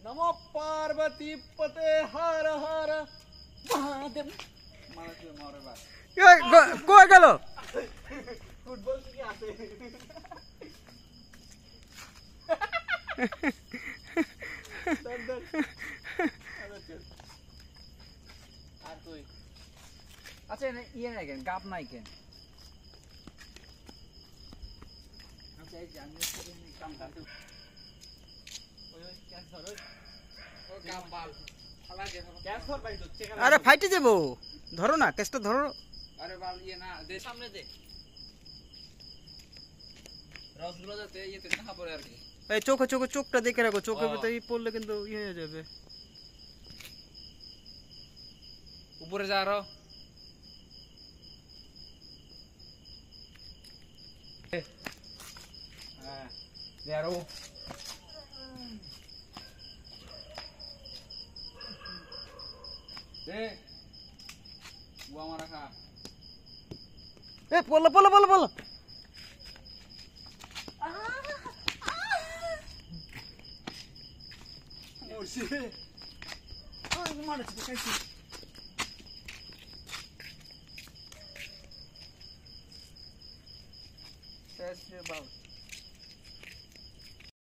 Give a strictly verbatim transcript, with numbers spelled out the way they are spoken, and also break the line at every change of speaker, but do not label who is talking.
नमो पार्वती पते हर हर महादेव मारे मारे बात
কই গেল
ফুটবল কি আছে দর দর আর তুই
আচ্ছা ইয়ে নাই কেন গাপ নাই কেন আচ্ছা এই যে আমি কাম করতে
ওই ওই ক্যাচ ধর ওই ও গাম বাল ফালা দে ক্যাচ ধর ভাই তো চেক
আরে ফাইটে যাবো ধরো না কেসটা ধরো
अरे बाल ये ना दे सामने दे रसगुल्ला देते ये तो कहां पर यार की
এই চোখে চোখে চোখটা দেখে রাখো চোখের ভিতরে ই পড়লে কিন্তু ইয়ে হয়ে যাবে
ऊपर जा रहा हां दे यारो दे वो हमारा खा
এ পড়লো পড়লো পড়লো পড়লো
मोरसी आ मार दे कैसे
শেষ রে বাবা